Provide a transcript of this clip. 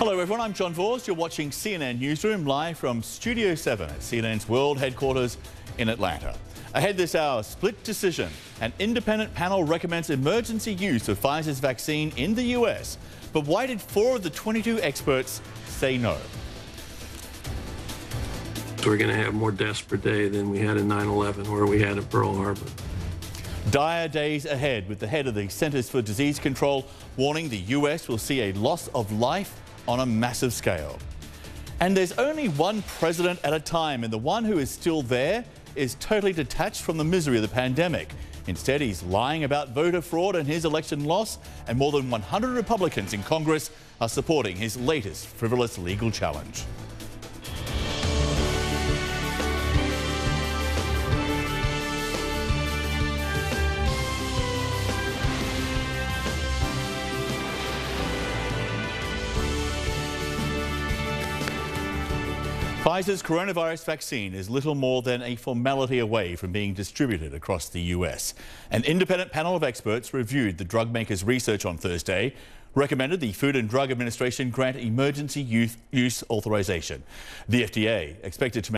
Hello everyone, I'm John Vause. You're watching CNN Newsroom live from Studio 7 at CNN's world headquarters in Atlanta. Ahead this hour, split decision. An independent panel recommends emergency use of Pfizer's vaccine in the US. But why did 4 of the 22 experts say no? We're going to have more deaths per day than we had in 9/11 or we had in Pearl Harbor. Dire days ahead, with the head of the Centers for Disease Control warning the US will see a loss of life on a massive scale. And there's only one president at a time, and the one who is still there is totally detached from the misery of the pandemic. Instead, he's lying about voter fraud and his election loss, and more than 100 Republicans in Congress are supporting his latest frivolous legal challenge. Pfizer's coronavirus vaccine is little more than a formality away from being distributed across the US. An independent panel of experts reviewed the drug maker's research on Thursday, recommended the Food and Drug Administration grant emergency use authorization. The FDA expected to